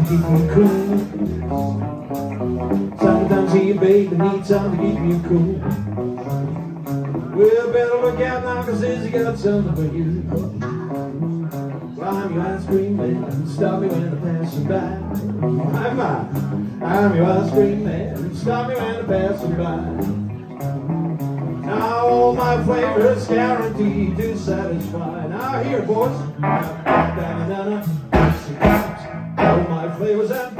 keep me cool. Sometimes you, baby, need something to keep me cool. Well, better look out now, 'cause Izzy got something for you. Well, I'm your ice cream man, stop me when I'm passing by. I'm your ice cream man, stop me when I'm passing by. Now all my flavors guaranteed to satisfy. Now here, boys. All my flavors and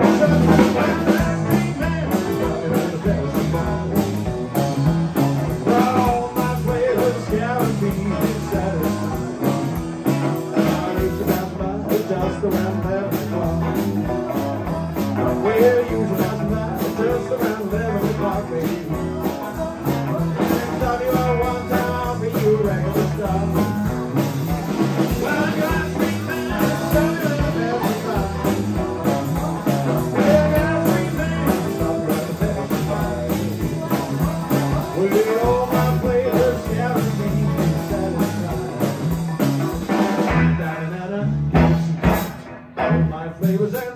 just around 11 o'clock. Well, usually that's about just around 11 o'clock, baby. Stop you out one time, I'll be your regular stop. Well, I'm your ice cream man, stop you at 11 o'clock. Well, your ice cream man, stop you at 11 o'clock. Well, all my flavors guaranteed to satisfy. Da-da-da-da. All my flavors and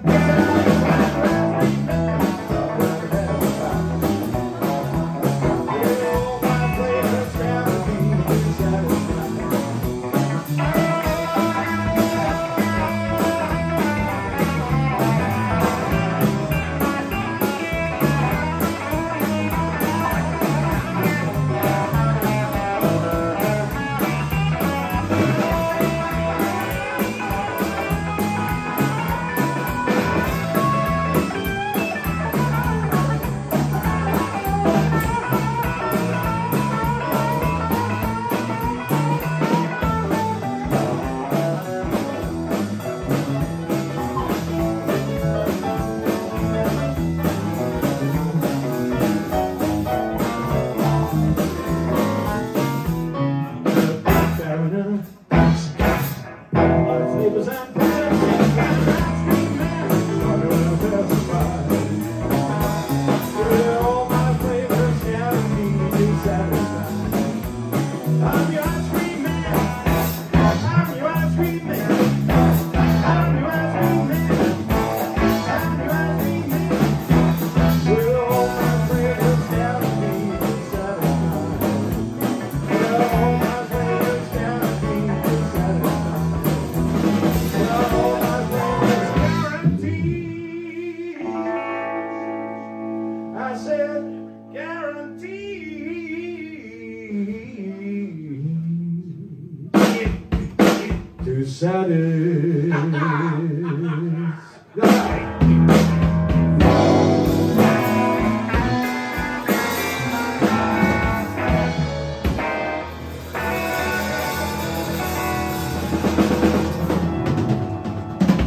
I said guaranteed to satisfy.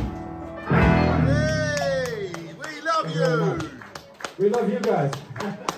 We love you guys.